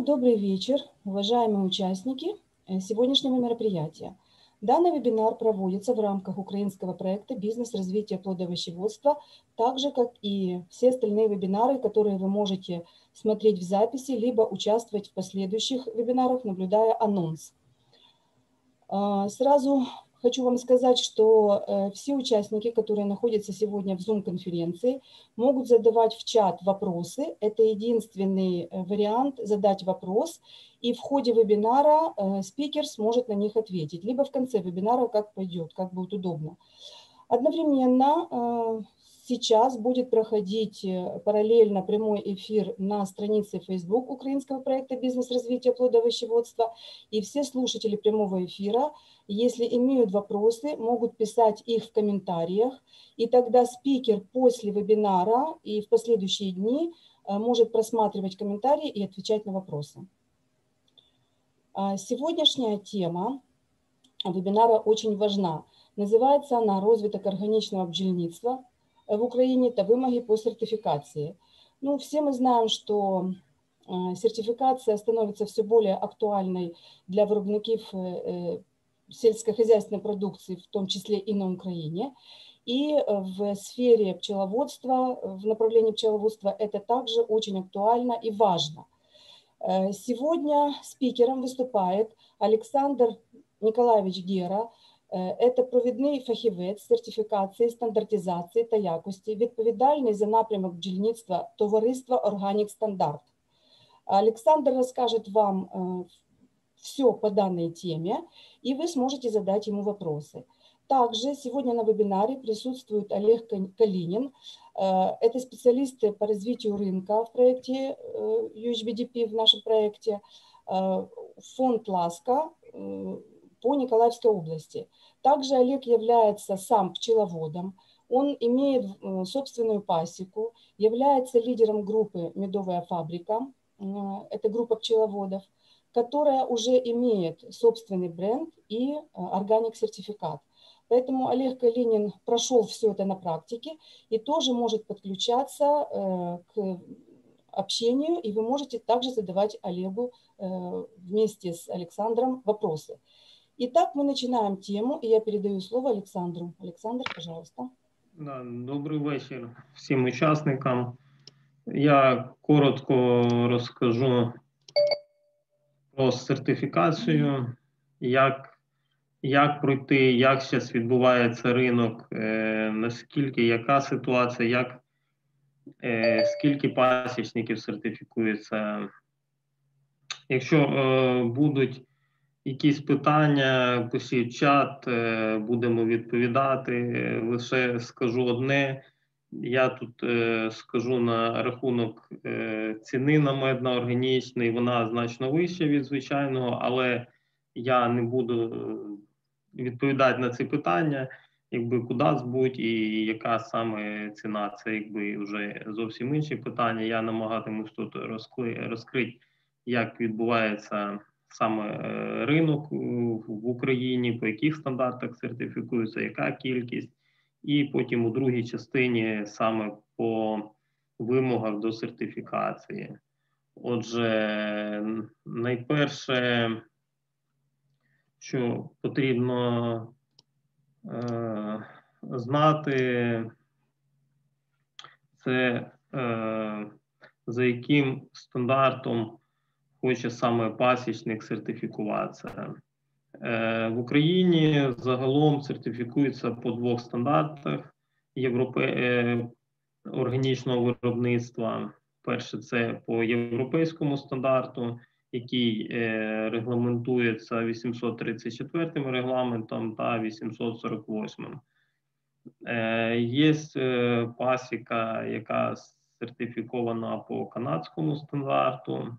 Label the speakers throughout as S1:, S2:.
S1: Добрый вечер, уважаемые участники сегодняшнего мероприятия. Данный вебинар проводится в рамках украинского проекта «Бизнес-развитие плодовощеводства», так же, как и все остальные вебинары, которые вы можете смотреть в записи, либо участвовать в последующих вебинарах, наблюдая анонс. Сразу хочу вам сказать, что все участники, которые находятся сегодня в Zoom-конференции, могут задавать в чат вопросы. Это единственный вариант задать вопрос, и в ходе вебинара спикер сможет на них ответить, либо в конце вебинара, как пойдет, как будет удобно. Одновременно сейчас будет проходить параллельно прямой эфир на странице Facebook украинского проекта «Бизнес-развитие плодовощеводства», и все слушатели прямого эфира, если имеют вопросы, могут писать их в комментариях, и тогда спикер после вебинара и в последующие дни может просматривать комментарии и отвечать на вопросы. Сегодняшняя тема вебинара очень важна. Называется она «Розвиток органічного бджільництва в Украине та вимоги по сертификации». Ну, все мы знаем, что сертификация становится все более актуальной для виробників сельскохозяйственной продукции, в том числе и на Украине. И в сфере пчеловодства, в направлении пчеловодства это также очень актуально и важно. Сегодня спикером выступает Олександр Ніколаєвич Гера. Це провідний фахівець сертифікації, стандартизації та якості, відповідальний за напрямок бджільництва товариства «Органік Стандарт». Александр расскажет вам все по данной теме, и вы сможете задать ему вопросы. Также сегодня на вебинаре присутствует Олег Калинин. Это специалисты по развитию рынка в проекте UHBDP, в нашем проекте, фонд «Ласка» по Николаевской области. Также Олег является сам пчеловодом. Он имеет собственную пасеку, является лидером группы «Медовая фабрика». Это группа пчеловодов, которая уже имеет собственный бренд и органик-сертификат. Поэтому Олег Калинин прошел все это на практике и тоже может подключаться к общению, и вы можете также задавать Олегу вместе с Александром вопросы. Итак, мы начинаем тему, и я передаю слово Олександру. Олександр, пожалуйста.
S2: Добрий вечір всім учасникам. Я коротко розкажу про сертифікацію, як пройти, як зараз відбувається ринок, наскільки, яка ситуація, скільки пасічників сертифікується. Якщо будуть якісь питання, пишіть чат, будемо відповідати. Лише скажу одне, я тут скажу на рахунок ціни на мед на органічний, вона значно вища від звичайного, але я не буду відповідати на ці питання, куди збуть і яка саме ціна, це вже зовсім інші питання. Я намагатимусь тут розкрити, як відбувається саме ринок в Україні, по яких стандартах сертифікується, яка кількість, і потім у другій частині саме по вимогах до сертифікації. Отже, найперше, що потрібно знати, це за яким стандартом хоче саме пасічник сертифікуватися. В Україні загалом сертифікується по двох стандартах органічного виробництва. Перше, це по європейському стандарту, який регламентується 834 регламентом та 848. Є пасіка, яка сертифікована по канадському стандарту.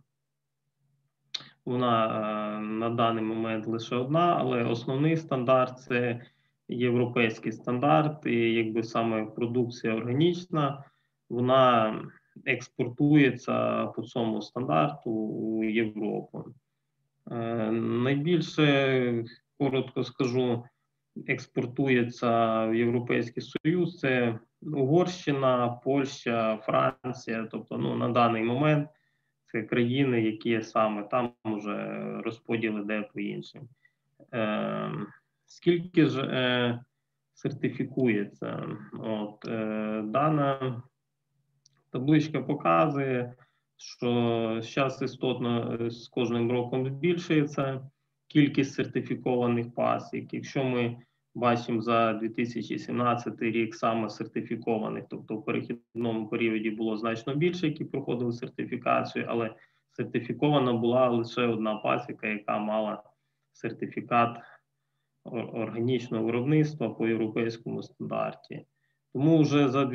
S2: Вона на даний момент лише одна, але основний стандарт – це європейський стандарт, і саме продукція органічна, вона експортується по цьому стандарту у Європу. Найбільше, коротко скажу, експортується в Європейський Союз, це Угорщина, Польща, Франція, тобто на даний момент це країни, які саме там вже розподіл іде по іншим. Скільки ж сертифікується? Дана табличка показує, що зараз істотно з кожним роком збільшується кількість сертифікованих пасік. Якщо ми бачимо за 2017 рік саме сертифікованих, тобто в перехідному періоді було значно більше, які проходили сертифікацію, але сертифікована була лише одна пасіка, яка мала сертифікат органічного виробництва по європейському стандарті. Тому вже за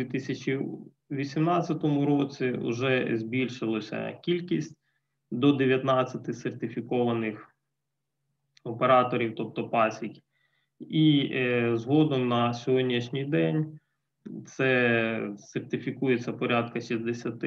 S2: 2018 році вже збільшилася кількість до 19 сертифікованих операторів, тобто пасік. І згодом на сьогоднішній день це сертифікується порядка 60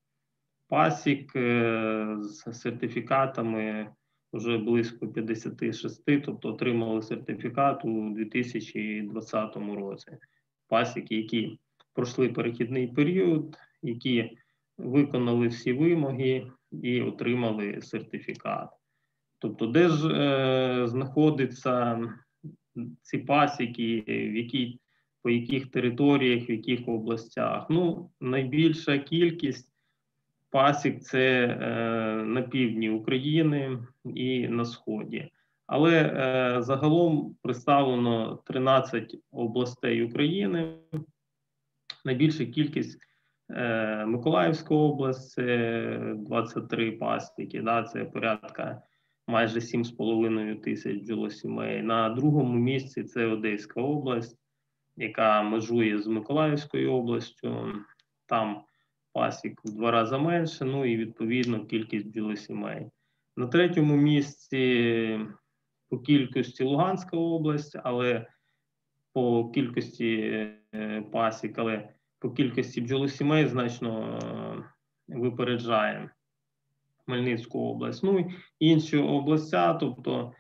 S2: пасік з сертифікатами вже близько 56, тобто отримали сертифікат у 2020 році. Пасіки, які пройшли перехідний період, які виконали всі вимоги і отримали сертифікат. Тобто, де ж знаходяться ці пасіки, по яких територіях, в яких областях? Ну, найбільша кількість пасік це на півдні України і на сході. Але загалом представлено 13 областей України. Найбільша кількість Миколаївська область, це 23 пасіки, да, це порядка майже 7,5 тисяч бджолосімей. На другому місці це Одеська область, яка межує з Миколаївською областю. Там пасік в 2 рази менше, ну і відповідно кількість бджолосімей. На третьому місці по кількості Луганська область, але по кількості пасік, але по кількості бджолосімей значно випереджає Хмельницьку область. Ну і інші областя, тобто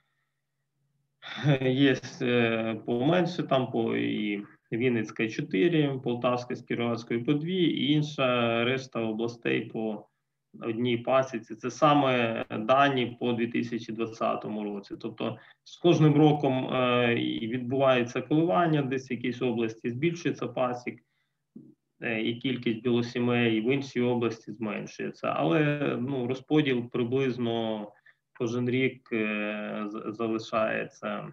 S2: є поменше, там по і Вінницька 4, Полтавська з Кіровоградською по 2, і інша решта областей по одній пасіці. Це саме дані по 2020 році. Тобто з кожним роком відбувається коливання, десь в якійсь області збільшується пасік, і кількість бджолосімей, в іншій області зменшується. Але розподіл приблизно кожен рік залишається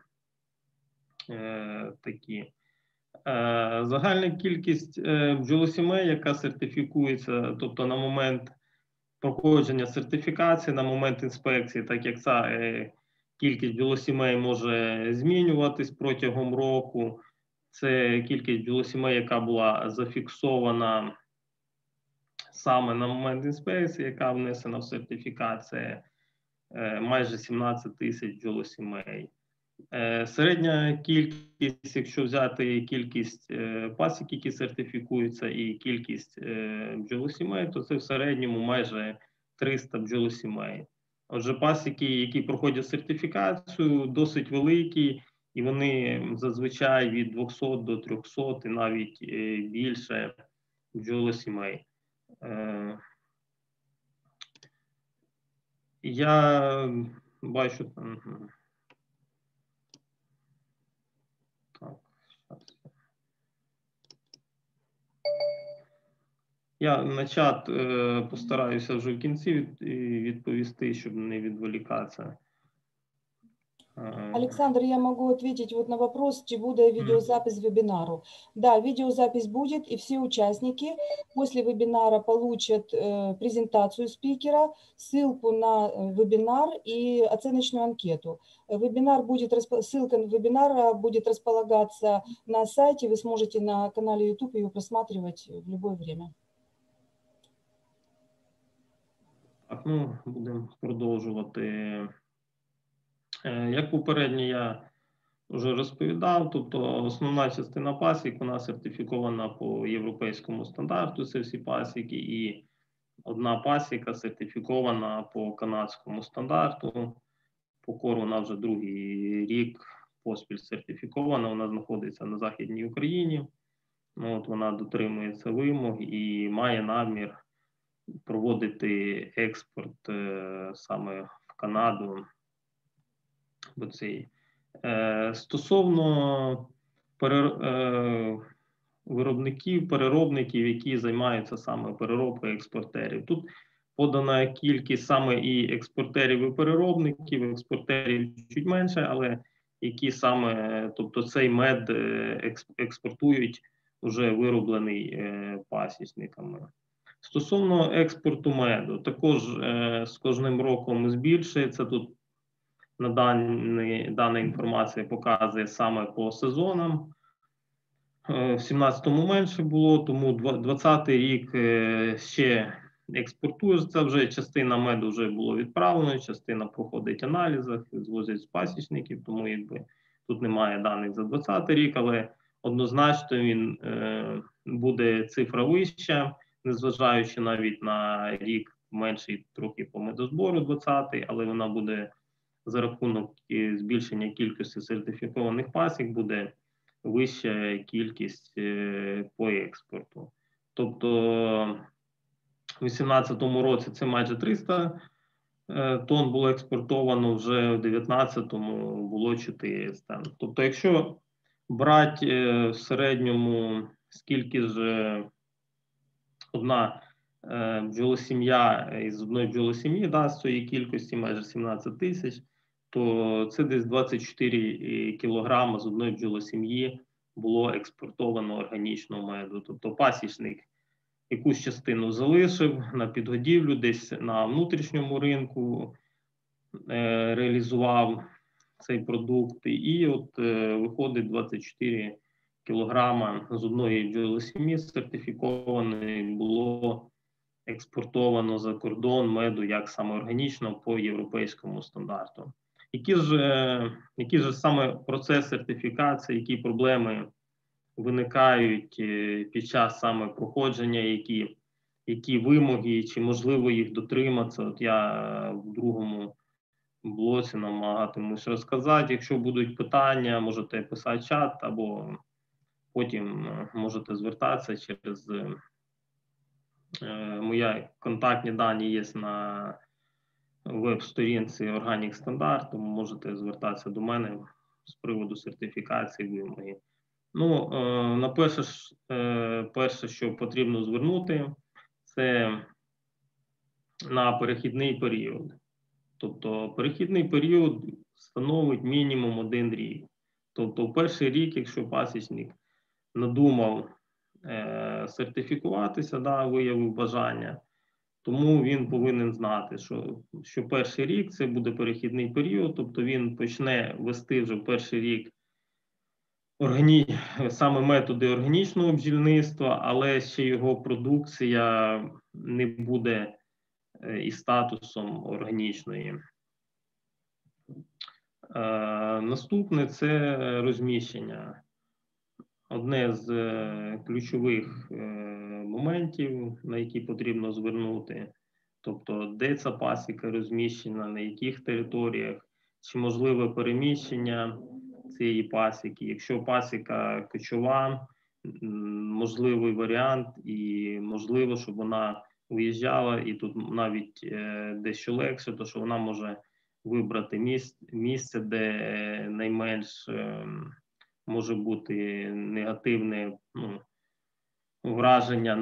S2: такі. Загальна кількість бджолосімей, яка сертифікується, тобто на момент проходження сертифікації, на момент інспекції, так як ця кількість бджолосімей може змінюватись протягом року. Це кількість бджолосімей, яка була зафіксована саме на момент інспекції, яка внесена в сертифікат, це майже 17 тисяч бджолосімей. Середня кількість, якщо взяти кількість пасік, які сертифікуються, і кількість бджолосімей, то це в середньому майже 300 бджолосімей. Отже, пасіки, які проходять сертифікацію, досить великі, і вони зазвичай від 200 до 300 і навіть більше бджолосімей. Я бачу там. Я на чат постараюся вже в кінці відповісти, щоб не відволікатися.
S1: Александр, я могу ответить вот на вопрос, чи будет видеозапись вебинару. Да, видеозапись будет, и все участники после вебинара получат презентацию спикера, ссылку на вебинар и оценочную анкету. Ссылка вебинара будет располагаться на сайте, вы сможете на канале YouTube ее просматривать в любое время.
S2: Так, будемо продовжувати. Як попередньо я вже розповідав, тобто основна частина пасік, вона сертифікована по європейському стандарту, це всі пасіки, і одна пасіка сертифікована по канадському стандарту. По кору вона вже другий рік поспіль сертифікована, вона знаходиться на Західній Україні. Вона дотримується вимог і має намір проводити експорт саме в Канаду. Стосовно виробників, переробників, які займаються саме переробкою експортерів. Тут подана кількість саме і експортерів, і переробників, експортерів чуть менше, але які саме, тобто цей мед експортують вже вироблений пасічниками. Стосовно експорту меду, також з кожним роком збільшується. Тут дана інформація показує саме по сезонам. В 17-му менше було, тому 20-й рік ще експортується, вже частина меду вже було відправлено, частина проходить в аналізах, звозять з пасічників, тому якби тут немає даних за 20-й рік, але однозначно він буде цифра вища, незважаючи навіть на рік менший трохи по медозбору 20-й, але вона буде за рахунок збільшення кількості сертифікованих пасік, буде вища кількість по експорту. Тобто у 2018 році це майже 300 тонн було експортовано, вже в 2019 було 400. Тобто якщо брати в середньому, скільки ж одна бджолосім'я із одної бджолосім'ї дасть цієї кількості, майже 17 тисяч, то це десь 24 кілограми з одної бджолосім'ї було експортовано органічного меду. Тобто пасічник якусь частину залишив на підгодівлю, десь на внутрішньому ринку реалізував цей продукт. І от виходить 24 кілограма з одної бджолосім'ї сертифікованої було експортовано за кордон меду як саме органічно по європейському стандарту. Які ж саме процес сертифікації, які проблеми виникають під час саме проходження, які вимоги, чи можливо їх дотриматися? От я в другому блоці намагатимусь розказати. Якщо будуть питання, можете писати в чат, або потім можете звертатися через мої контактні дані є на веб-сторінці Organic Standard, тому можете звертатися до мене з приводу сертифікації вимоги. Ну, на перше, що потрібно звернути, це на перехідний період. Тобто перехідний період становить мінімум 1 рік. Тобто в перший рік, якщо пасічник надумав сертифікуватися, виявив бажання, тому він повинен знати, що перший рік це буде перехідний період, тобто він почне вести вже в перший рік саме методи органічного бджільництва, але ще його продукція не буде із статусом органічної. Наступне – це розміщення. Одне з ключових моментів, на які потрібно звернути, тобто де ця пасіка розміщена, на яких територіях, чи можливе переміщення цієї пасіки. Якщо пасіка кочова, можливий варіант і можливо, щоб вона виїжджала, і тут навіть дещо легше, то що вона може вибрати місце, де найменш може бути негативне враження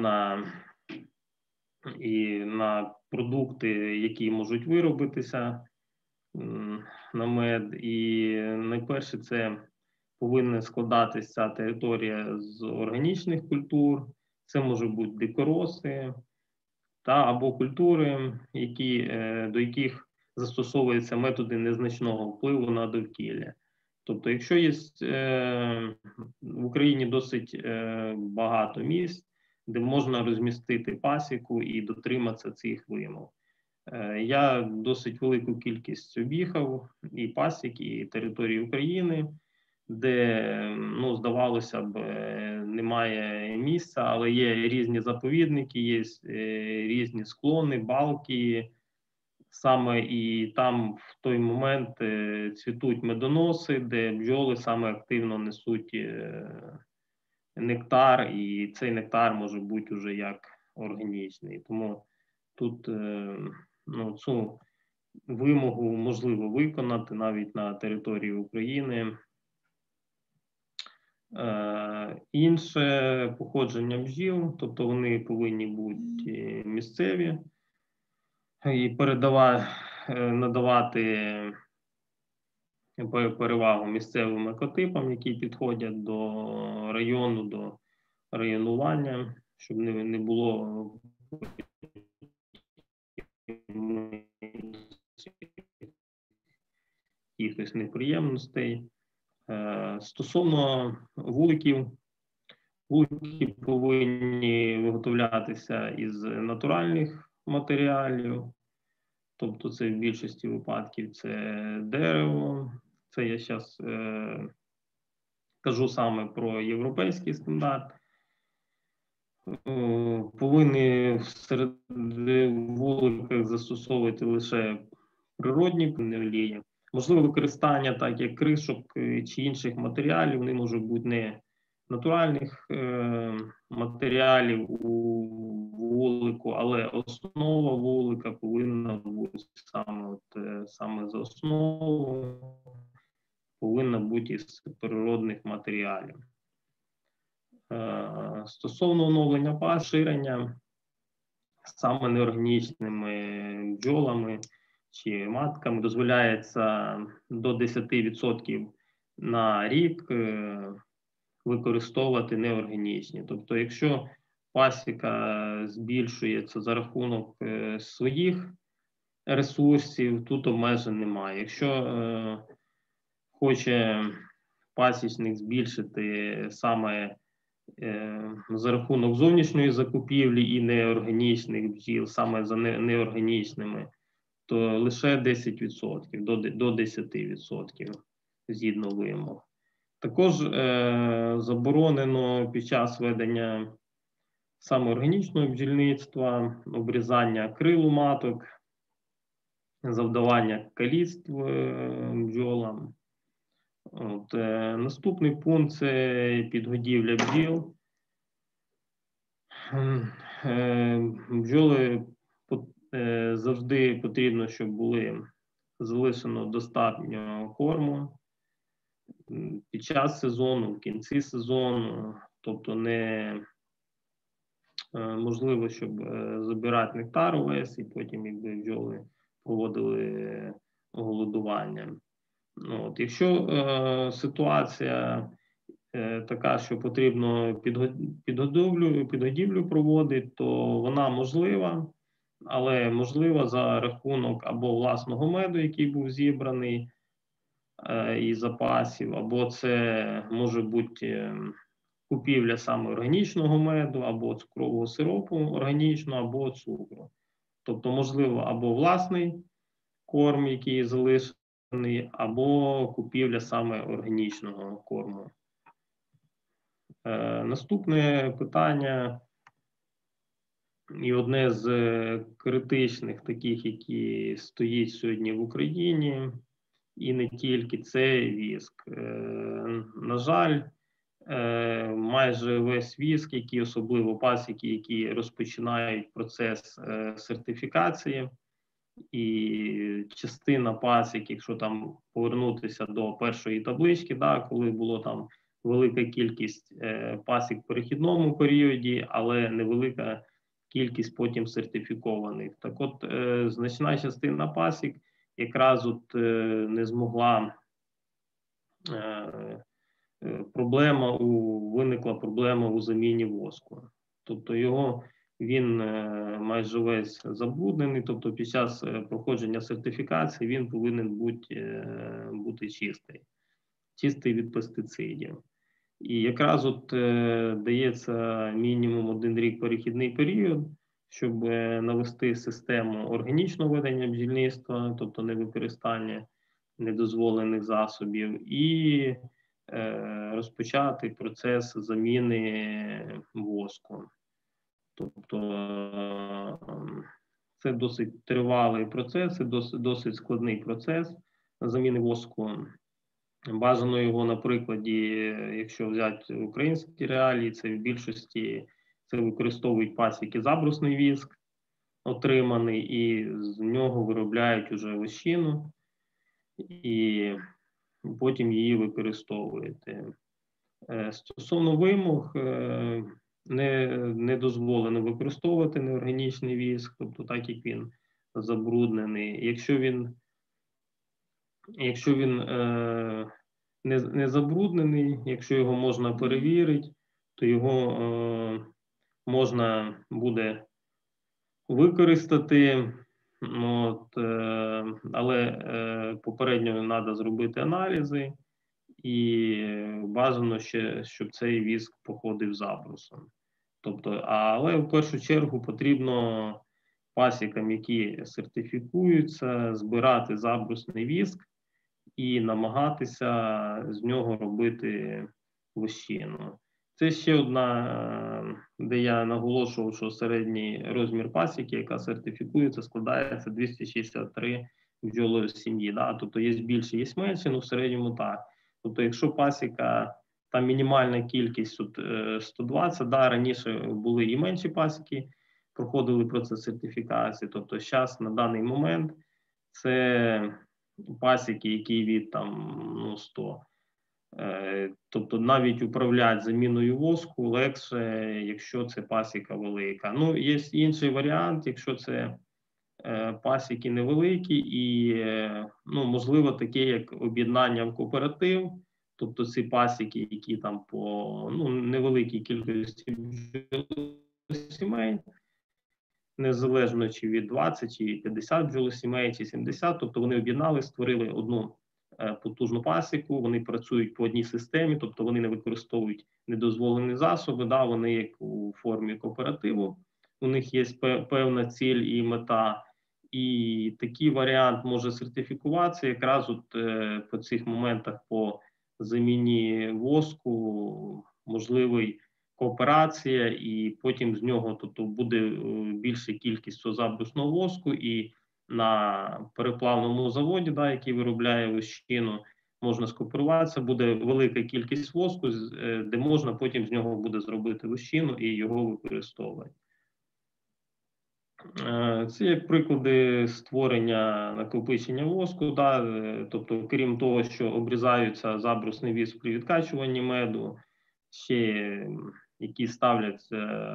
S2: на продукти, які можуть виробитися на мед. І найперше, це повинна складатися територія з органічних культур, це можуть бути дикороси або культури, до яких застосовуються методи незначного впливу на довкілля. Тобто, якщо є в Україні досить багато місць, де можна розмістити пасіку і дотриматися цих вимог. Я досить велику кількість об'їхав і пасік, і території України, де, здавалося б, немає місця, але є різні заповідники, є різні склони, балки. Саме і там в той момент цвітуть медоноси, де бджоли саме активно несуть нектар, і цей нектар може бути вже як органічний. Тому тут цю вимогу можливо виконати навіть на території України. Інше походження бджіл, тобто вони повинні бути місцеві і надавати перевагу місцевим екотипам, які підходять до району, до районування, щоб не було якихось неприємностей. Стосовно вуликів, вулики повинні виготовлятися із натуральних матеріалів, тобто це в більшості випадків це дерево. Це я зараз кажу саме про європейський стандарт. Повинні серед вуликах застосовувати лише природні олії. Можливо, використання, так як кришок чи інших матеріалів, вони можуть бути не натуральних матеріалів у вулику, але основа вулика повинна бути саме за основу, повинна бути із природних матеріалів. Стосовно оновлення поширення саме неорганічними бджолами чи матками дозволяється до 10% на рік використовувати неорганічні. Тобто, якщо пасіка збільшується за рахунок своїх ресурсів, тут обмежень немає. Якщо хоче пасічник збільшити саме за рахунок зовнішньої закупівлі і неорганічних бджіл, саме за неорганічними, то лише 10%, до 10% згідно вимог. Також заборонено під час ведення саме органічного бджільництва, обрізання крил у маток, завдавання каліцтв бджолам. Наступний пункт – це підгодівля бджіл. Бджоли завжди потрібно, щоб були залишено достатньо корму під час сезону, в кінці сезону. Тобто не можливо, щоб забирати нектар увесь і потім якби бджоли проводили голодування. Якщо ситуація така, що потрібно підгодівлю проводити, то вона можлива, але можлива за рахунок або власного меду, який був зібраний із запасів, або це може бути купівля саме органічного меду, або цукрового сиропу органічного, або цукру. Тобто можливо або власний корм, який залишений, або купівля саме органічного корму. Наступне питання, і одне з критичних таких, які стоїть сьогодні в Україні, і не тільки, це віск. На жаль, майже весь віск, які особливо пасіки, які розпочинають процес сертифікації, і частина пасік, якщо там повернутися до першої таблички, коли було там велика кількість пасік в перехідному періоді, але невелика кількість потім сертифікованих. Так от, значна частина пасік якраз не змогла, виникла проблема у заміні воску. Тобто він майже весь забруднений, тобто під час проходження сертифікації він повинен бути чистий від пестицидів. І якраз дається мінімум 1 рік перехідний період, щоб навести систему органічного ведення бджільництва, тобто невикористання недозволених засобів, і розпочати процес заміни воску. Тобто це досить тривалий процес, це досить складний процес заміни воску. Бажано його на прикладі, якщо взяти українські реалії, це в більшості використовують пасіки забрусний віск, отриманий, і з нього виробляють уже вощину, і потім її використовують. Стосовно вимог, не дозволено використовувати неорганічний віск, тобто так як він забруднений. Якщо він не забруднений, якщо його можна перевірити, то його можна буде використати, але попередньо треба зробити аналізи, і бажано ще, щоб цей віск походив забрусом. Тобто, але в першу чергу потрібно пасікам, які сертифікуються, збирати забрусний віск і намагатися з нього робити вощину. Це ще одна, де я наголошував, що середній розмір пасіки, яка сертифікується, складається 263 бджолосім'ї. Да? Тобто є більше, є менше, але в середньому так. Тобто якщо пасіка, там мінімальна кількість 120, да, раніше були і менші пасіки, проходили процес сертифікації. Тобто зараз на даний момент це пасіки, які від 100. Тобто навіть управляти заміною воску легше, якщо це пасіка велика. Ну, є інший варіант, якщо це пасіки невеликі і, можливо, таке, як об'єднання в кооператив, тобто ці пасіки, які там по невеликій кількості сімей, незалежно чи від 20, чи 50 бджолосімей, чи 70, тобто вони об'єднали, створили одну потужну пасіку, вони працюють по одній системі, тобто вони не використовують недозволені засоби, да, вони як у формі кооперативу, у них є певна ціль і мета, і такий варіант може сертифікуватися якраз по цих моментах по заміні воску, можливий кооперація, і потім з нього буде більша кількість цього забрусного воску, і на переплавному заводі, да, який виробляє вощину, можна скооперуватися, буде велика кількість воску, де можна потім з нього буде зробити вощину і його використовувати. Це як приклади створення накопичення воску, да, тобто крім того, що обрізаються забрусний віск при відкачуванні меду, ще які ставлять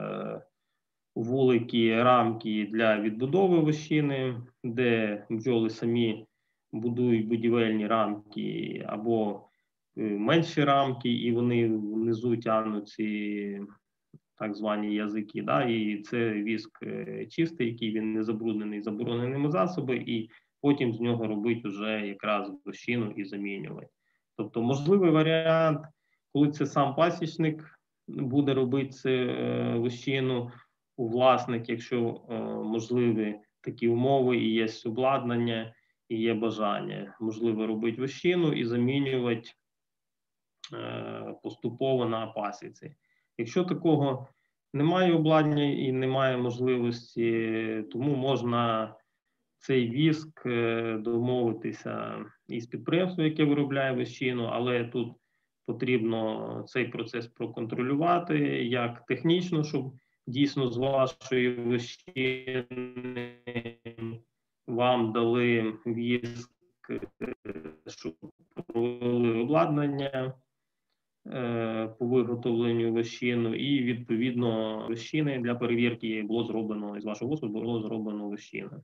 S2: вулики, рамки для відбудови вощини, де бджоли самі будують будівельні рамки або менші рамки, і вони внизу тягнуть ці так звані язики, да, і це віск чистий, який він не забруднений забороненими засобами, і потім з нього робить вже якраз вощину і замінювати. Тобто можливий варіант, коли це сам пасічник буде робити вощину, у власник, якщо можливі такі умови і є обладнання, і є бажання, можливо робити вощину і замінювати поступово на пасіці. Якщо такого немає обладнання і немає можливості, тому можна цей віск домовитися із підприємством, яке виробляє вощину, але тут потрібно цей процес проконтролювати як технічно, щоб дійсно з вашої вощини вам дали віск, щоб провели обладнання по виготовленню вощину, і відповідно вощини для перевірки було зроблено, з вашого воску було зроблено вощину.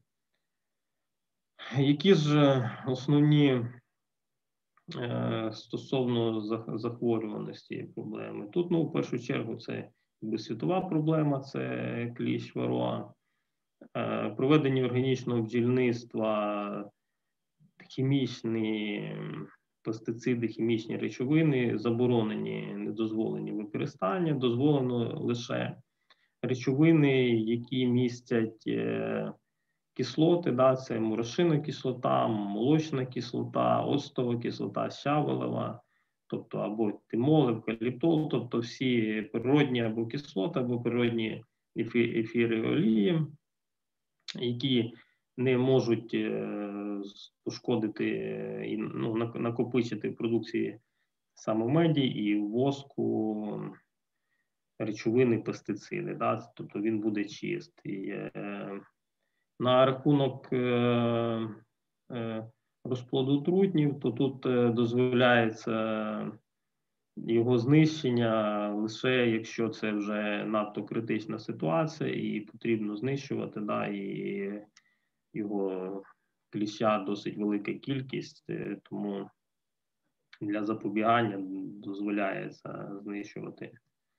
S2: Які ж основні стосовно захворюваності проблеми? Тут, в першу чергу, це світова проблема, це кліщ варуа. Проведення органічного бджільництва, хімічні пестициди, хімічні речовини заборонені, недозволені використання, дозволено лише речовини, які містять кислоти, да, це мурашинна кислота, молочна кислота, оцтова кислота, щавелева, тобто або тимол, евкаліптол, тобто всі природні або кислоти, або природні ефіри олії, які не можуть пошкодити і накопичити в продукції саме меді і в воску речовини, пестициди, да? Тобто він буде чистий. На рахунок розплоду трутнів, то тут дозволяється його знищення лише якщо це вже надто критична ситуація і потрібно знищувати, да, і його кліща досить велика кількість, тому для запобігання дозволяється знищувати.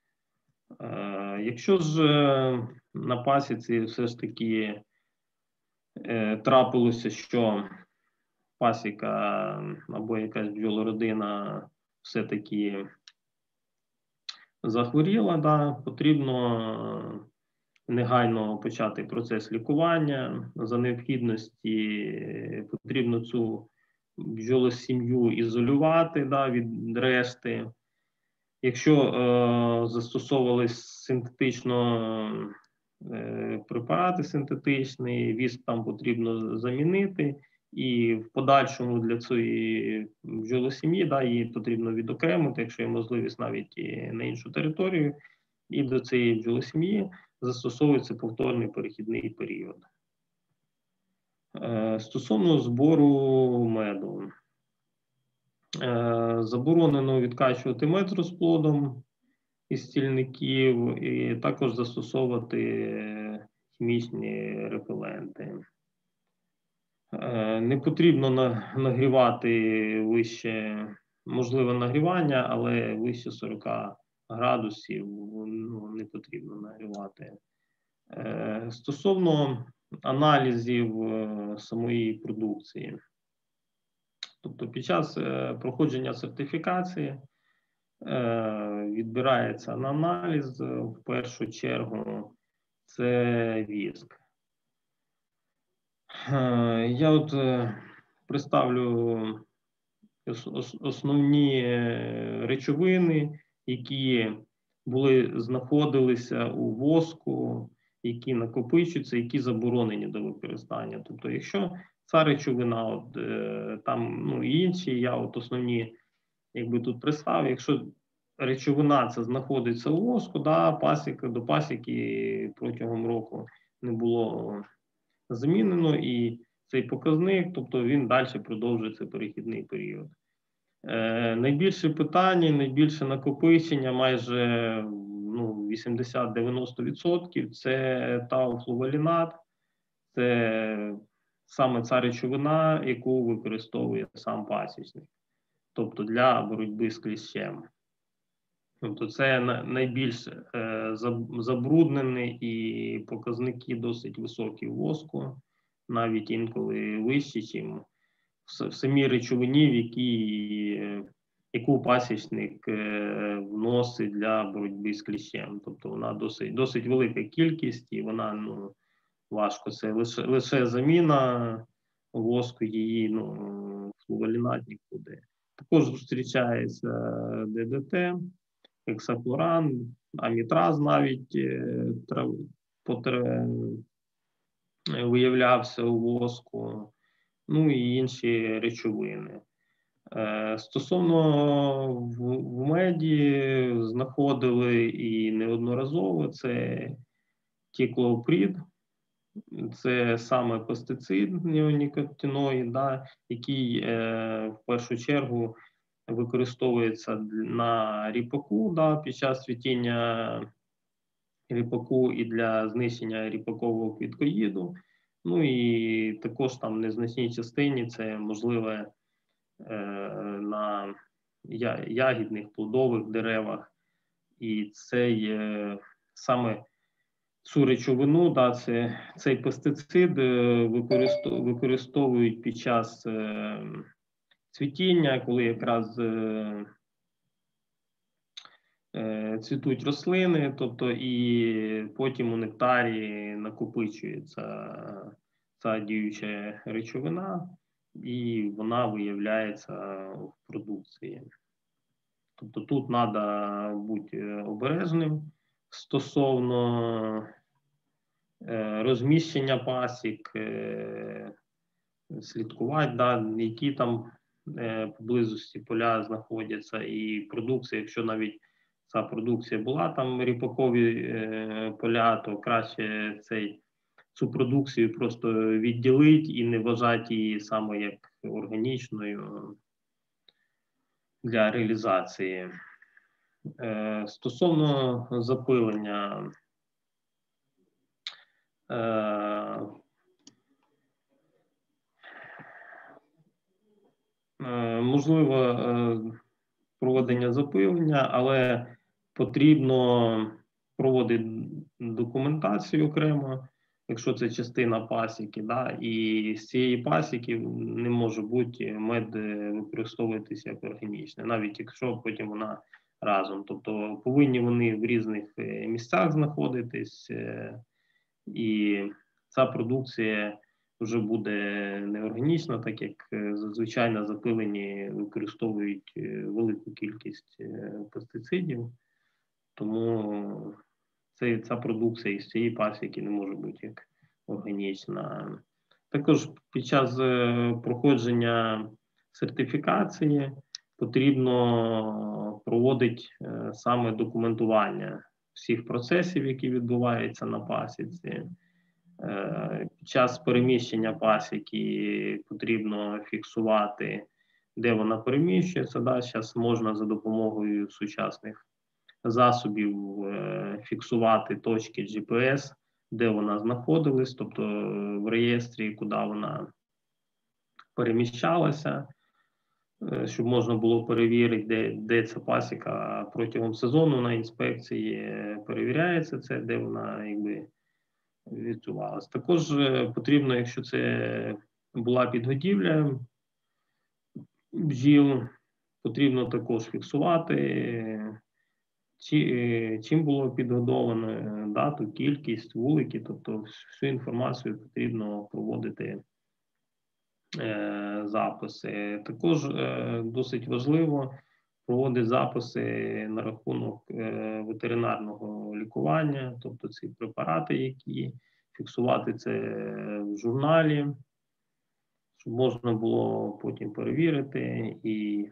S2: Якщо ж на пасіці все ж таки трапилося, що пасіка або якась бджолородина все-таки захворіла, да, потрібно негайно почати процес лікування. За необхідності потрібно цю бджолосім'ю ізолювати, да, від решти. Якщо застосовувались синтетично препарати синтетичні, віск там потрібно замінити, і в подальшому для цієї бджолосім'ї, да, її потрібно відокремити, якщо є можливість, навіть і на іншу територію, і до цієї бджолосім'ї застосовується повторний перехідний період. Стосовно збору меду. Заборонено відкачувати мед з розплодом із стільників і також застосовувати хімічні репеленти. Не потрібно нагрівати вище, можливе нагрівання, але вище 40 градусів не потрібно нагрівати. Стосовно аналізів самої продукції. Тобто під час проходження сертифікації відбирається на аналіз, в першу чергу, це віск. Я от представлю основні речовини, які знаходилися у воску, які накопичуються, які заборонені до використання. Тобто, якщо ця речовина, там і інші, я основні тут представив, якщо речовина це знаходиться у воску, да, до пасіки протягом року не було замінено, і цей показник, тобто він далі продовжується перехідний період. Найбільше питання, найбільше накопичення, майже 80-90% це тауфлувалінат, це саме ця речовина, яку використовує сам пасічник, тобто для боротьби з кліщем. Тобто це найбільш забруднений і показники досить високі в воску, навіть інколи вищі, ніж в самій речовині, яку пасічник вносить для боротьби з кліщем. Тобто вона досить велика кількість і вона важко. Це лише заміна воску, її флувалінат нікуди. Також зустрічається ДДТ, гексафлоран, амітраз навіть виявлявся у воску, і інші речовини. Стосовно в меді знаходили і неодноразово, це тіклоприд, це саме пестицид неонікотиноїд, да, який в першу чергу використовується на ріпаку, да, під час цвітіння ріпаку і для знищення ріпакового квіткоїду. І також там в незначній частині це можливе на ягідних, плодових деревах. І саме цю речовину, да, цей пестицид використовують під час цвітіння, коли якраз цвітуть рослини, тобто і потім у нектарі накопичується ця діюча речовина, і вона виявляється в продукції. Тобто тут треба бути обережним стосовно розміщення пасік, слідкувати, да, які там поблизості поля знаходяться, і продукція, якщо навіть ця продукція була там ріпакові поля, то краще цей цю продукцію просто відділити і не вважати її саме як органічною для реалізації. Стосовно запилення, можливо проведення запилення, але потрібно проводити документацію окремо, якщо це частина пасіки, да, і з цієї пасіки не може бути мед використовуватися як органічне, навіть якщо потім вона разом. Тобто повинні вони в різних місцях знаходитись, і ця продукція вже буде неорганічна, так як зазвичай на запиленні використовують велику кількість пестицидів, тому ця продукція із цієї пасіки не може бути як органічна. Також під час проходження сертифікації потрібно проводити саме документування всіх процесів, які відбуваються на пасіці. Під час переміщення пасіки потрібно фіксувати, де вона переміщується. Да? Зараз можна за допомогою сучасних засобів фіксувати точки GPS, де вона знаходилась, тобто в реєстрі, куди вона переміщалася, щоб можна було перевірити, де ця пасіка протягом сезону на інспекції перевіряється це, де вона якби відчувалася. Також потрібно, якщо це була підгодівля бджіл, потрібно також фіксувати, чим було підгодовано, дату, кількість, вулики, тобто всю інформацію потрібно проводити записи. Також досить важливо проводити записи на рахунок ветеринарного лікування, тобто ці препарати, які фіксувати це в журналі, щоб можна було потім перевірити і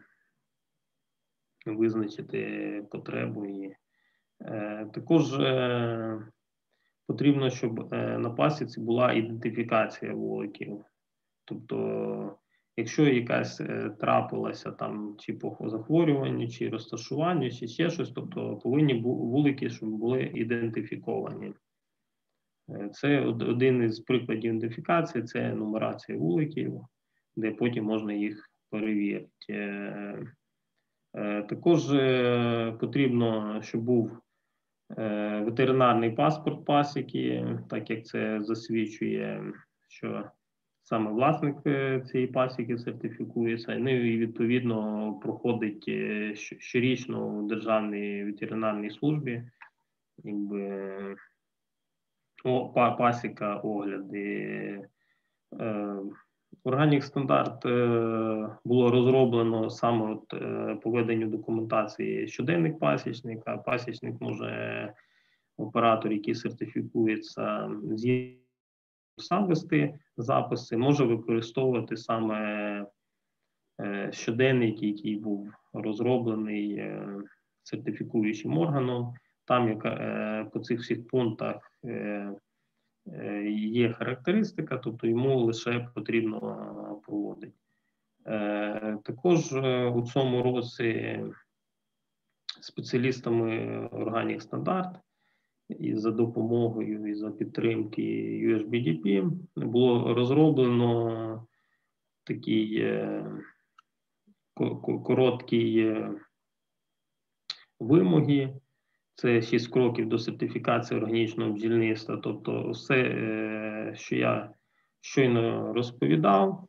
S2: визначити потребу. Також потрібно, щоб на пасіці була ідентифікація вуликів. Тобто, якщо якась трапилася там чи по захворюванню, чи розташуванню, чи ще щось, тобто повинні вулики, щоб були ідентифіковані. Це один із прикладів ідентифікації, це нумерація вуликів, де потім можна їх перевірити. Також потрібно, щоб був ветеринарний паспорт пасіки, так як це засвідчує, що саме власник цієї пасіки сертифікується, ну і відповідно проходить щорічно у Державній ветеринарній службі пасіка огляди. Органік стандарт було розроблено саме по веденню документації щоденник пасічника. Пасічник може, оператор, який сертифікується, сам вести записи, може використовувати саме щоденник, який був розроблений сертифікуючим органом. Там по цих всіх пунктах є характеристика, тобто йому лише потрібно проводити. Також у цьому році спеціалістами Органік Стандарт і за допомогою і за підтримки USBDP було розроблено такий короткий вимоги. Це 6 кроків до сертифікації органічного бджільництва. Тобто все, що я щойно розповідав,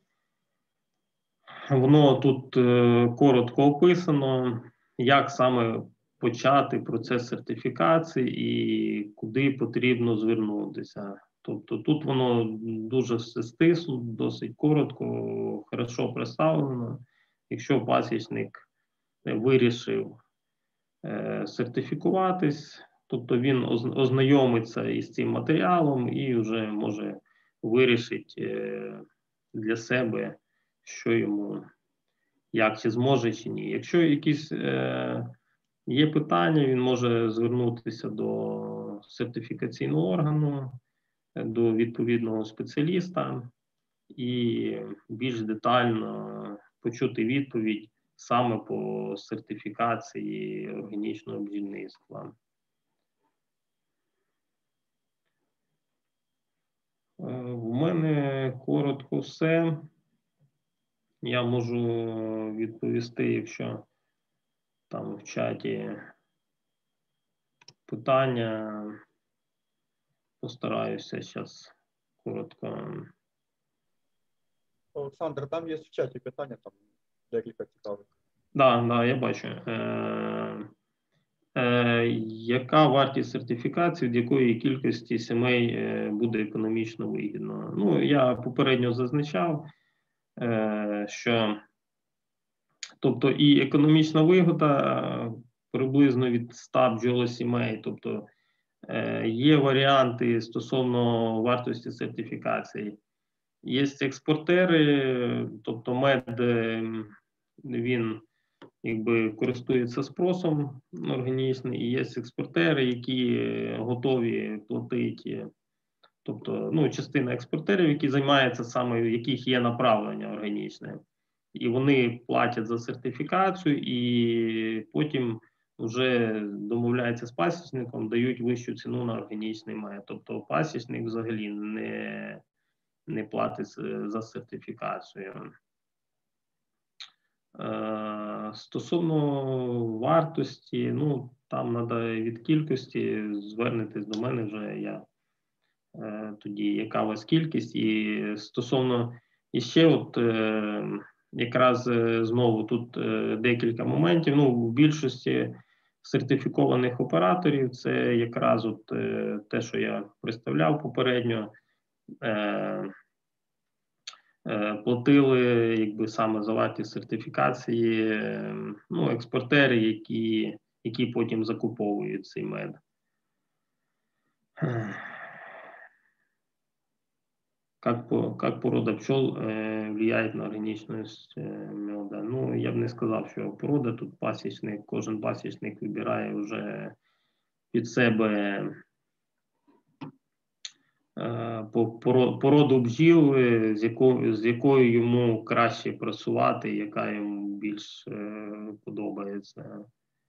S2: воно тут коротко описано, як саме почати процес сертифікації і куди потрібно звернутися. Тобто тут воно дуже все стисло, досить коротко, хорошо представлено. Якщо пасічник вирішив сертифікуватись, тобто він ознайомиться із цим матеріалом і вже може вирішити для себе, що йому, як, чи зможе, чи ні. Якщо якісь є питання, він може звернутися до сертифікаційного органу до відповідного спеціаліста і більш детально почути відповідь саме по сертифікації органічного бджільництва. В мене коротко все. Я можу відповісти, якщо там в чаті питання. Постараюся зараз коротко.
S3: Олександр, там є в чаті питання, там декілька цікавих.
S2: Да, я бачу. Яка вартість сертифікації, від якої кількості сімей буде економічно вигідно? Ну, я попередньо зазначав, що тобто і економічна вигода приблизно від 100 бджолосімей, тобто є варіанти стосовно вартості сертифікації. Є експортери, тобто мед, він якби користується спросом органічним, і є експортери, які готові платити, тобто, ну, частина експортерів, які займаються саме, в яких є направлення органічне. І вони платять за сертифікацію, і потім вже домовляються з пасічником, дають вищу ціну на органічний мед. Тобто пасічник взагалі не платить за сертифікацію. Стосовно вартості, ну, там треба від кількості звернетесь до мене вже, я тоді, яка у вас кількість. І стосовно іще от якраз знову тут декілька моментів. Ну, в більшості сертифікованих операторів це якраз от те, що я представляв попередньо, платили якби саме за вартість сертифікації, ну, експортери, які потім закуповують цей мед. Как порода пчел влияет на органічність меда? Ну, я б не сказав, що порода тут пасічник, кожен пасічник вибирає вже під себе породу бджіл, з якою йому краще працювати, яка йому більш подобається.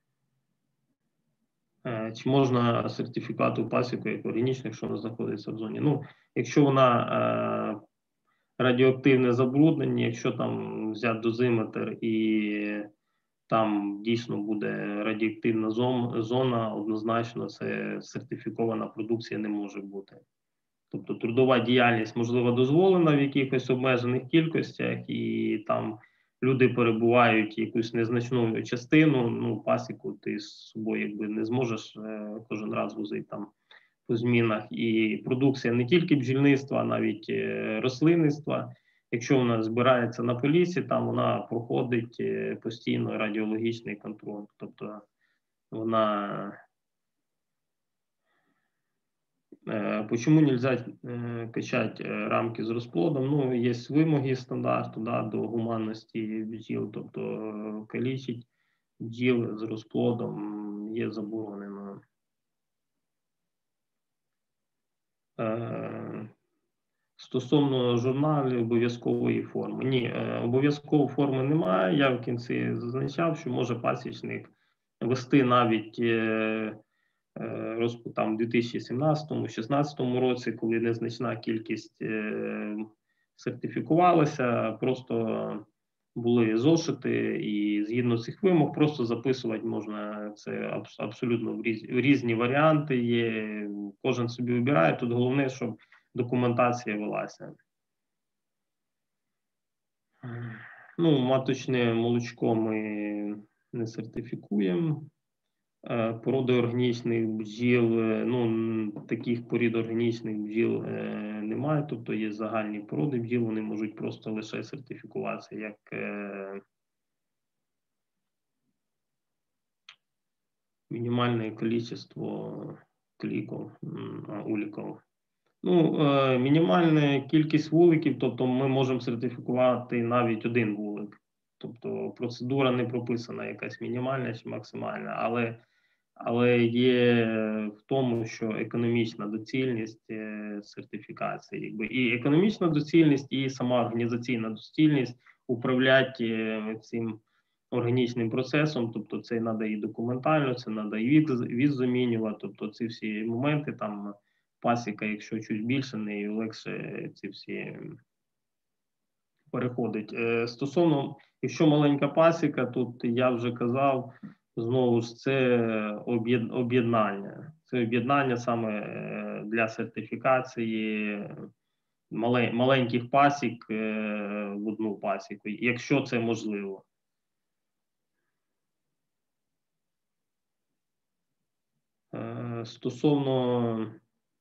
S2: Чи можна сертифікувати пасіку як органічних, що вона знаходиться в зоні? Ну, якщо вона радіоактивне забруднення, якщо там взяти дозиметр і там дійсно буде радіоактивна зона, однозначно це сертифікована продукція не може бути. Тобто трудова діяльність, можливо, дозволена в якихось обмежених кількостях, і там люди перебувають якусь незначну частину, ну, пасіку ти з собою якби не зможеш кожен раз возити там по змінах. І продукція не тільки бджільництва, а навіть рослинництва. Якщо вона збирається на полісі, там вона проходить постійно радіологічний контроль. Тобто вона... Почему нельзя качать рамки з розплодом? Ну, є вимоги стандарту, да, до гуманності бджіл, тобто калічить бджіл з розплодом є заборонено. Стосовно журналів обов'язкової форми. Ні, обов'язкової форми немає. Я в кінці зазначав, що може пасічник вести навіть там в 2017-2016 році, коли незначна кількість сертифікувалася, просто були зошити, і згідно цих вимог просто записувати можна це абсолютно в різні варіанти є. Кожен собі вибирає. Тут головне, щоб документація велася. Ну, маточне молочко ми не сертифікуємо. Породи органічних бджіл, ну, таких порід органічних бджіл немає, тобто є загальні породи бджіл, вони можуть просто лише сертифікуватися як мінімальне кількість кліків, уліків. Ну, мінімальна кількість вуликів, тобто ми можемо сертифікувати навіть один вулик. Тобто процедура не прописана якась мінімальна чи максимальна, але але є в тому, що економічна доцільність сертифікації, якби і економічна доцільність, і сама організаційна доцільність управляти цим органічним процесом, тобто це треба і документально, це треба і віз замінювати, тобто ці всі моменти, там пасіка, якщо чуть більше, нею легше ці всі переходить. Стосовно, якщо маленька пасіка, тут я вже казав, знову ж це об'єднання. Це об'єднання саме для сертифікації маленьких пасік в одну пасіку, якщо це можливо. Стосовно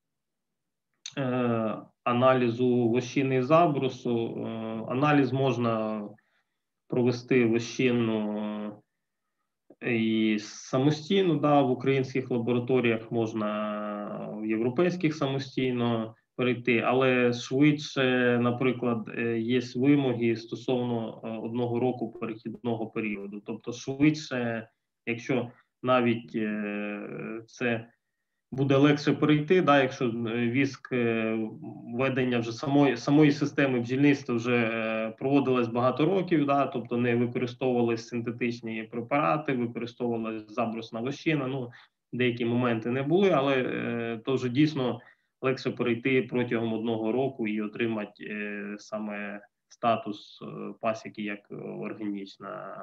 S2: аналізу вощини і забросу, аналіз можна провести вощину і самостійно, да, в українських лабораторіях можна, в європейських самостійно перейти, але швидше, наприклад, є вимоги стосовно 1 року перехідного періоду. Тобто швидше, якщо навіть це буде легше перейти, да, якщо віск введення вже самої системи бджільництва вже проводилось багато років, да, тобто не використовувалися синтетичні препарати, використовувалася забросна вощина, ну, деякі моменти не були, але то вже дійсно легше перейти протягом 1 року і отримати саме статус пасіки як органічна.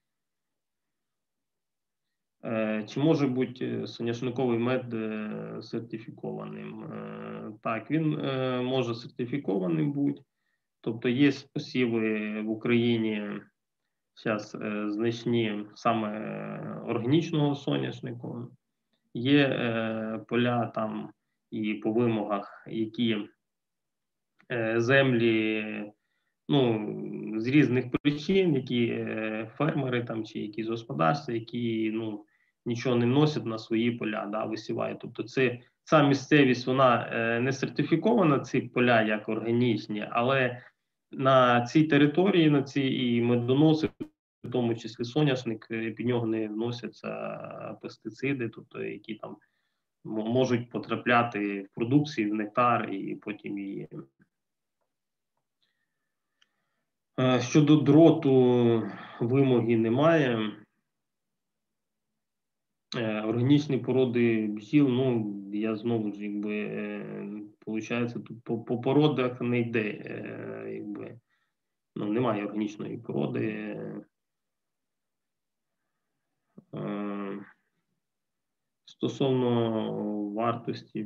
S2: Чи може бути соняшниковий мед сертифікованим? Так, він може сертифікованим бути. Тобто є посіви в Україні зараз значні саме органічного соняшнику. Є поля там і по вимогах, які землі, ну, з різних причин, які фермери там чи якісь господарства, які, ну, нічого не вносять на свої поля, да, висівають. Тобто ця місцевість, вона не сертифікована, ці поля як органічні, але на цій території, на цій і медоноси, в тому числі соняшник, під нього не вносяться пестициди, тобто які там можуть потрапляти в продукцію, в нектар і потім її. Щодо дроту вимоги немає. Органічні породи бджіл, ну, я знову ж, якби, виходить, тут по породах не йде, якби, ну, немає органічної породи. Стосовно вартості,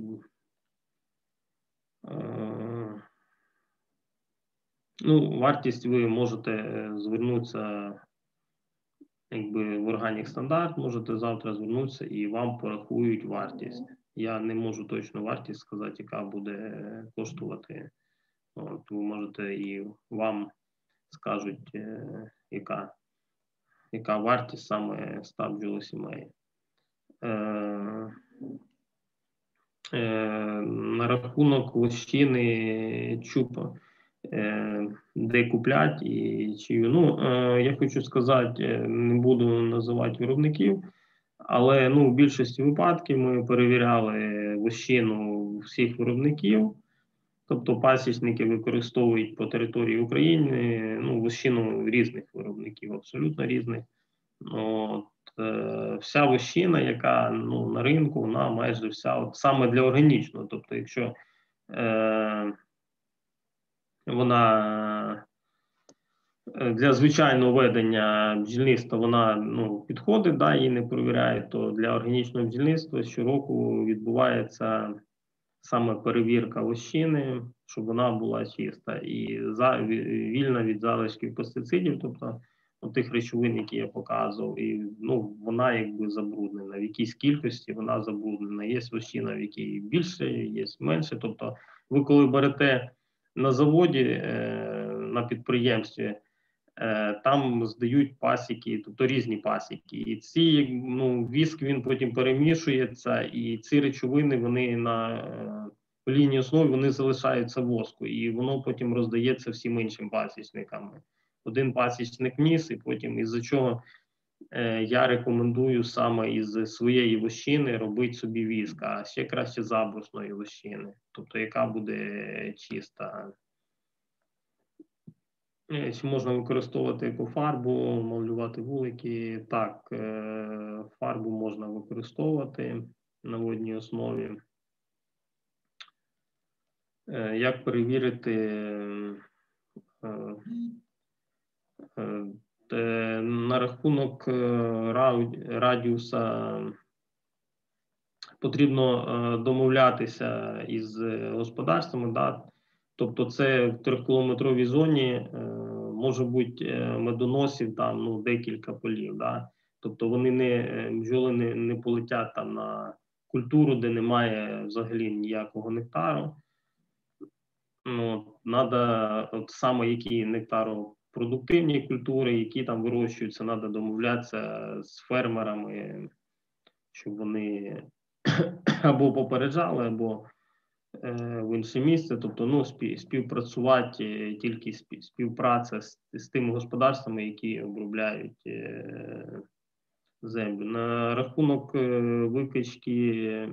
S2: ну, вартість ви можете звернутися, якби, в Органік Стандарт, можете завтра звернутися і вам порахують вартість. Я не можу точно вартість сказати, яка буде коштувати. От, ви можете і вам скажуть, яка вартість саме 100 бджолосімей. На рахунок вощини чупа, де куплять і чи, ну, я хочу сказати, не буду називати виробників, але, ну, в більшості випадків ми перевіряли вощину всіх виробників, тобто пасічники використовують по території України, ну, вощину різних виробників, абсолютно різних. От, вся вощина, яка, ну, на ринку, вона майже вся от, саме для органічного. Тобто, якщо вона для звичайного ведення бджільництва вона, ну, підходить, да, її не перевіряють, то для органічного бджільництва щороку відбувається саме перевірка вощини, щоб вона була чиста і вільна від залишків пестицидів, тобто тих речовин, які я показував, і, ну, вона якби забруднена. В якійсь кількості вона забруднена. Є вощина, в якій більше, є менше. Тобто ви коли берете на заводі, на підприємстві, там здають пасіки, тобто різні пасіки. І ці, ну, віск, він потім перемішується, і ці речовини, вони на лінії основі, вони залишаються воску, і воно потім роздається всім іншим пасічникам. Один пасічник ніс, і потім із-за чого я рекомендую саме із своєї вощини робити собі віск, а ще краще з абрусної вощини, тобто яка буде чиста. Чи можна використовувати екофарбу, малювати вулики? Так, фарбу можна використовувати на водній основі. Як перевірити на рахунок радіуса? Потрібно домовлятися із господарствами, да? Тобто це в 3-кілометровій зоні може бути медоносів там, декілька полів. Да? Тобто вони бджоли не полетять там на культуру, де немає взагалі ніякого нектару. Надо саме які нектаропродуктивні культури, які там вирощуються, треба домовлятися з фермерами, щоб вони або попереджали, або в інше місце, тобто співпрацювати, тільки співпраця з тими господарствами, які обробляють землю. На рахунок викачки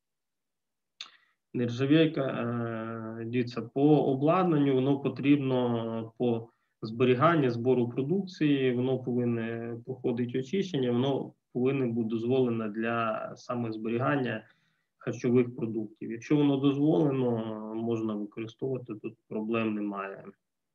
S2: нержавійка, дивіться, по обладнанню воно потрібно по зберіганню, збору продукції, воно повинно проходити очищення, воно повинно бути дозволено для саме зберігання харчових продуктів. Якщо воно дозволено, можна використовувати, тут проблем немає.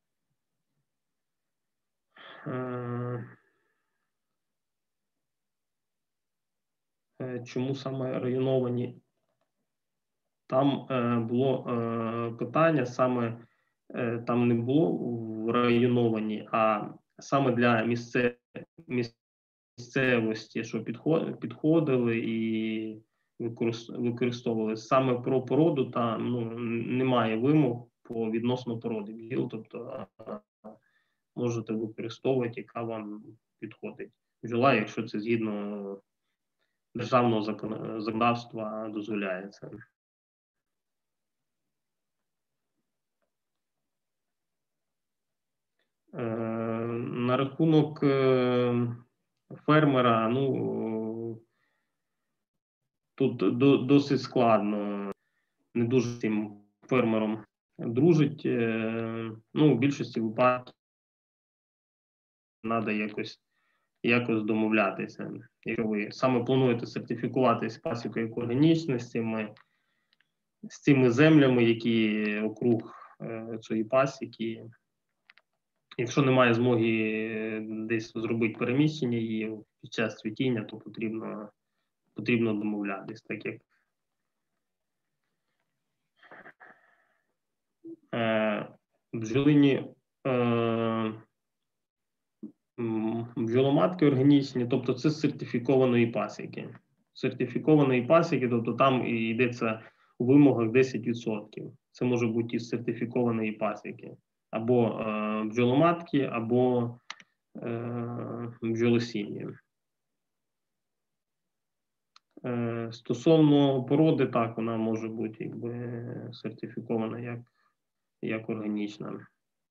S2: Чому саме районовані? Там було питання, саме там не було в районовані, а саме для місцевості, що підходили і використовували. Саме про породу там немає вимог по відносно породи бджіл, тобто можете використовувати, яка вам підходить бджола, якщо це згідно державного законодавства дозволяється. На рахунок фермера, тут досить складно, не дуже з цим фермером дружить. В більшості випадків треба якось домовлятися. Якщо ви саме плануєте сертифікуватись пасікою екологічно з цими землями, які округ цієї пасіки. Якщо немає змоги десь зробити переміщення її під час цвітіння, то потрібно домовлятись, так як бджоломатки органічні, тобто це з сертифікованої пасіки. Сертифікованої пасіки, тобто там йдеться у вимогах 10%. Це може бути із сертифікованої пасіки. Або бджоломатки, або бджолосім'ї. Стосовно породи, так, вона може бути сертифікована як органічна.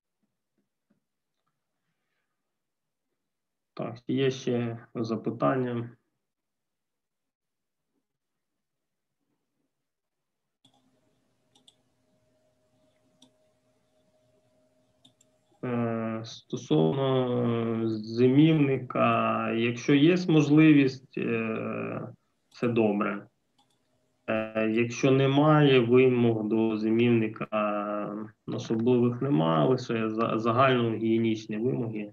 S2: Так, є ще запитання? Стосовно зимівника, якщо є можливість, це добре. Якщо немає вимог до зимівника, особливих немає, лише загальногігієнічні вимоги.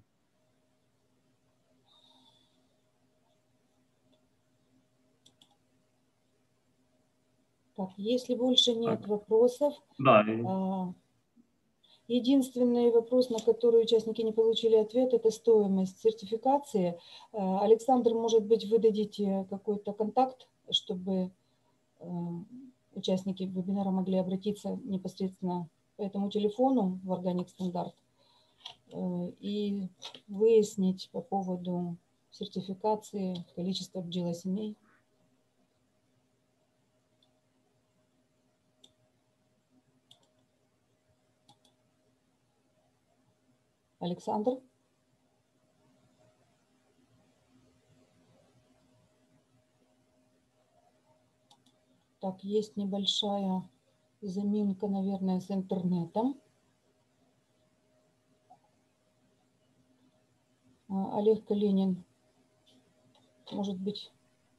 S1: Так, если больше нет вопросов,
S2: Да.
S1: Единственный вопрос, на который участники не получили ответ, это стоимость сертификации. Александр, может быть, вы дадите какой-то контакт, чтобы участники вебинара могли обратиться непосредственно по этому телефону в Organic Standard и выяснить по поводу сертификации количества бджолосемей. Александр? Так, есть небольшая заминка, наверное, с интернетом. Олег Калинин, может быть.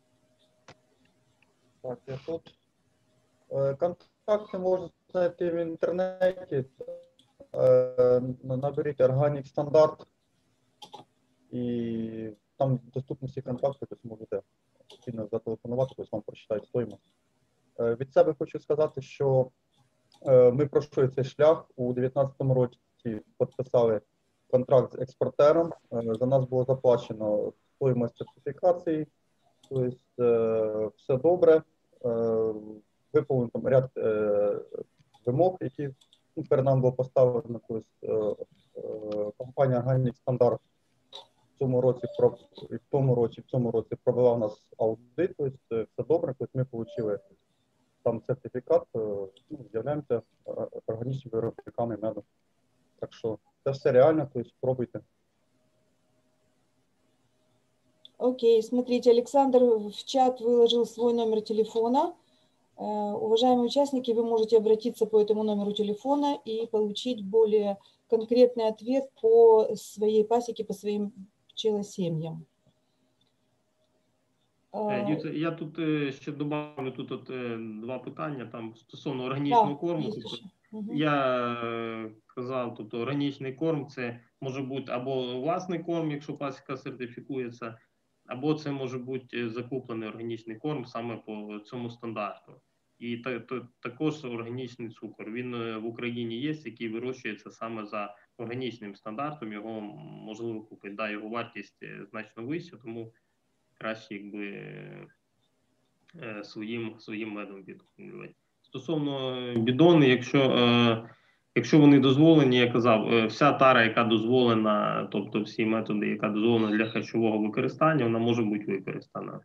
S3: Так, я тут. Контакти можна знайти в інтернеті. Наберіть Organic стандарт і там доступні всі контакти, тобто можете спільно зателефонувати, тобто вам прочитають стоїмость. Від себе хочу сказати, що ми пройшли цей шлях у 2019 році, підписали контракт з експортером, за нас було заплачено стоїмость сертифікації, тобто все добре, виповнено там ряд вимог, які перед нами було поставлено. Тобто компанія Organic Standard в цьому році провела у нас аудит, тобто все добре, тобто ми отримали там сертифікат, з'являємося органічними виробниками меду. Так що це все реально, тобто пробуйте.
S1: Окей, смотрите, Александр в чат выложил свой номер телефона. Уважаемые участники, вы можете обратиться по этому номеру телефона и получить более конкретный ответ по своей пасеке, по своим пчелосемьям.
S2: Я тут ще добавлю два питання там стосовно органічного корму. Я казав, тут органічний корм це може бути або власний корм, якщо пасіка сертифікується, або це може бути закуплений органічний корм саме по цьому стандарту. І також органічний цукор. Він в Україні є, який вирощується саме за органічним стандартом, його можливо купити. Да, його вартість значно вища, тому краще якби своїм медом відкормлювати. Стосовно бідони, якщо вони дозволені, я казав, вся тара, яка дозволена, тобто всі методи, яка дозволена для харчового використання, вона може бути використана.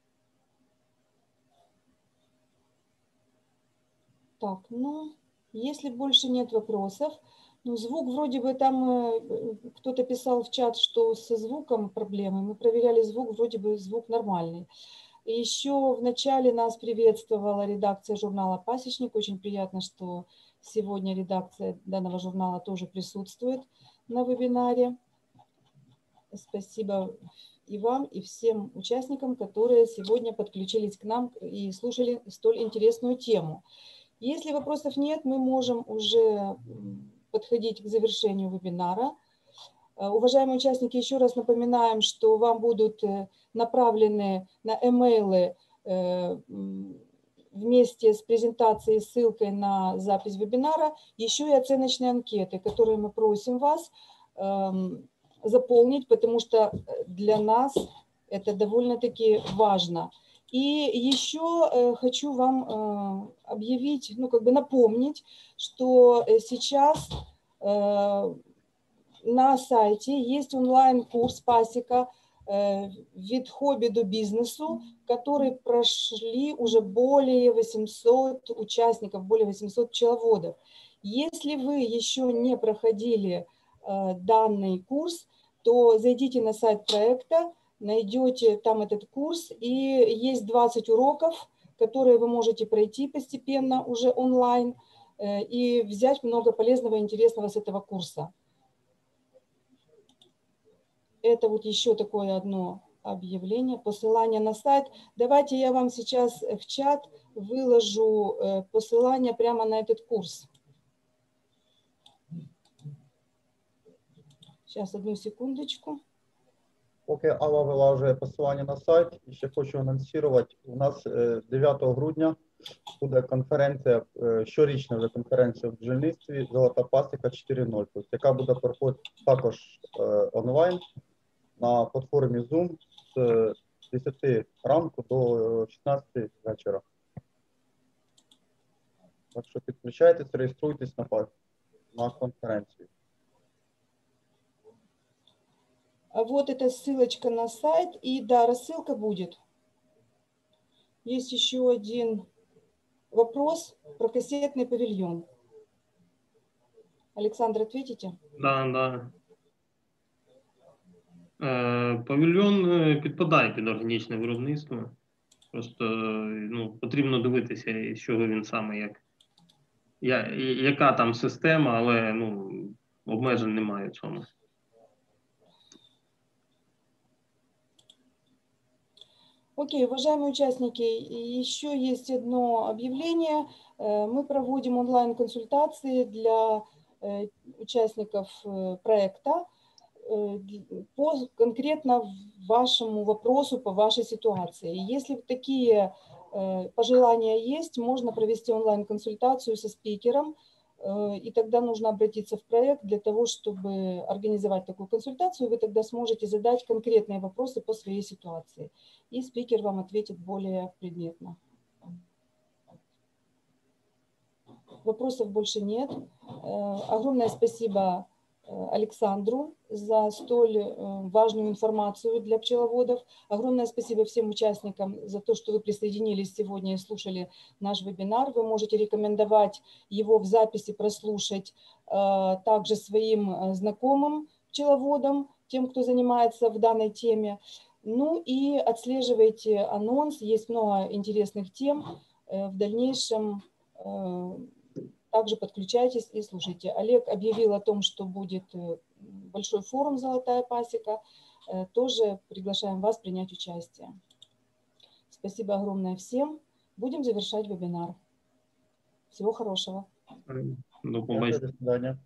S1: Так, ну, если больше нет вопросов, ну, звук вроде бы там, кто-то писал в чат, что со звуком проблемы, мы проверяли звук, вроде бы звук нормальный. И еще в начале нас приветствовала редакция журнала «Пасечник», очень приятно, что сегодня редакция данного журнала тоже присутствует на вебинаре. Спасибо и вам, и всем участникам, которые сегодня подключились к нам и слушали столь интересную тему. Если вопросов нет, мы можем уже подходить к завершению вебинара. Уважаемые участники, еще раз напоминаем, что вам будут направлены на e-mail вместе с презентацией, ссылкой на запись вебинара, еще и оценочные анкеты, которые мы просим вас заполнить, потому что для нас это довольно-таки важно. И еще хочу вам объявить, ну, как бы напомнить, что сейчас на сайте есть онлайн-курс «Пасека. Від хобби до бизнесу», который прошли уже более 800 участников, более 800 пчеловодов. Если вы еще не проходили данный курс, то зайдите на сайт проекта, найдете там этот курс, и есть 20 уроков, которые вы можете пройти постепенно уже онлайн и взять много полезного и интересного с этого курса. Это вот еще такое одно объявление, посылание на сайт. Давайте я вам сейчас в чат выложу посылание прямо на этот курс. Сейчас, одну секундочку.
S3: Поки Алла вилажує посилання на сайт, і ще хочу анонсувати, у нас 9 грудня буде конференція, щорічна вже конференція в бджільництві «Золота пасіка 4.0», тобто, яка буде проходити також онлайн на платформі Zoom з 10 ранку до 16 вечора. Так що підключайтесь, реєструйтесь на конференцію.
S1: А вот эта ссылочка на сайт, и да, рассылка будет. Есть еще один вопрос про кассетный павильон. Александр, ответите?
S2: Да. Павільйон підпадає під органічне виробництво. Просто потрібно дивитися, з чого він саме, яка там система, але обмежень немає в цьому.
S1: Окей, уважаемые участники, еще есть одно объявление. Мы проводим онлайн-консультации для участников проекта по конкретно вашему вопросу, по вашей ситуации. Если такие пожелания есть, можно провести онлайн-консультацию со спикером, и тогда нужно обратиться в проект для того, чтобы организовать такую консультацию. Вы тогда сможете задать конкретные вопросы по своей ситуации, и спикер вам ответит более предметно. Вопросов больше нет. Огромное спасибо Александру за столь важную информацию для пчеловодов. Огромное спасибо всем участникам за то, что вы присоединились сегодня и слушали наш вебинар. Вы можете рекомендовать его в записи прослушать также своим знакомым пчеловодам, тем, кто занимается в данной теме. Ну и отслеживайте анонс, есть много интересных тем. В дальнейшем также подключайтесь и слушайте. Олег объявил о том, что будет большой форум «Золотая пасека». Тоже приглашаем вас принять участие. Спасибо огромное всем. Будем завершать вебинар. Всего хорошего.
S2: До побачення.
S3: До свидания.